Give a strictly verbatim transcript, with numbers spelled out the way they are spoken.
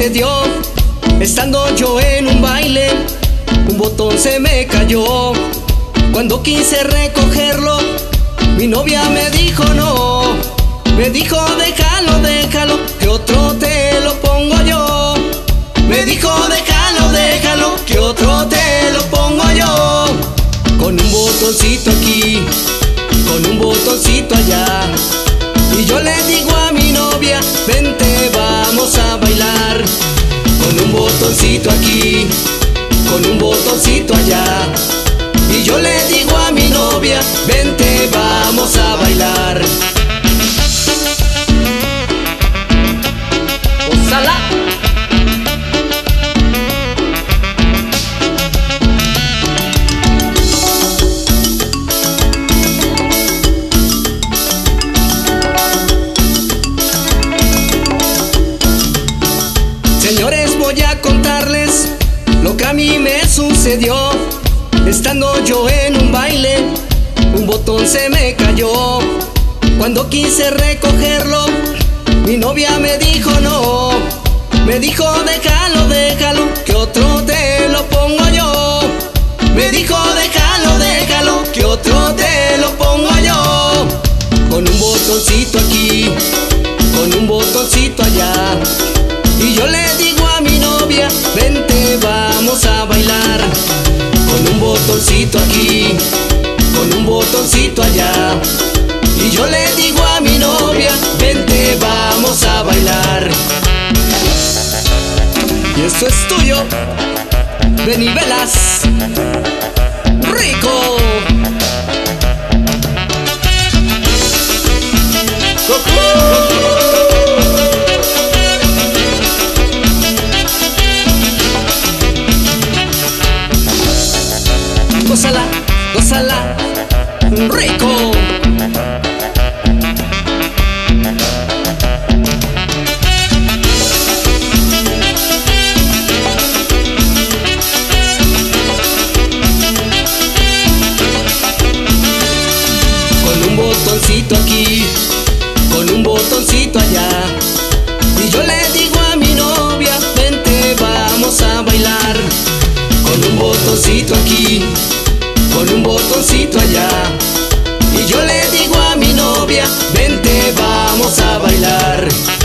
sucedió estando yo en un baile. Un botón se me cayó. Cuando quise recogerlo, mi novia me dijo no. Me dijo déjalo, déjalo, que otro te lo pongo yo. Me dijo déjalo, déjalo, que otro te lo pongo yo. Con un botoncito aquí, con un botoncito allá. Y yo le digo a mi novia, vente vamos a bailar. Con un botoncito aquí, con un botoncito allá. Y yo le digo a mi novia, vente vamos a bailar. ¡Gózala! Señores, voy a contarles lo que a mí me sucedió. Estando yo en un baile, un botón se me cayó. Cuando quise recogerlo, mi novia me dijo no. Me dijo déjalo, déjalo, que otro te lo pongo yo. Me dijo déjalo, déjalo, que otro te lo pongo yo. Con un botoncito aquí, con un botoncito allá. Y yo le digo a mi novia, vente vamos a bailar. Con un botoncito aquí, con un botoncito allá. Y yo le digo a mi novia, vente vamos a bailar. Y esto es tuyo, Benny Velas. ¡Rico! Gózala, gózala, rico. Con un botoncito aquí, con un botoncito allá. Y yo le digo a mi novia, vente vamos a bailar. Con un botoncito aquí, con un botoncito allá. Y yo le digo a mi novia, vente vamos a bailar.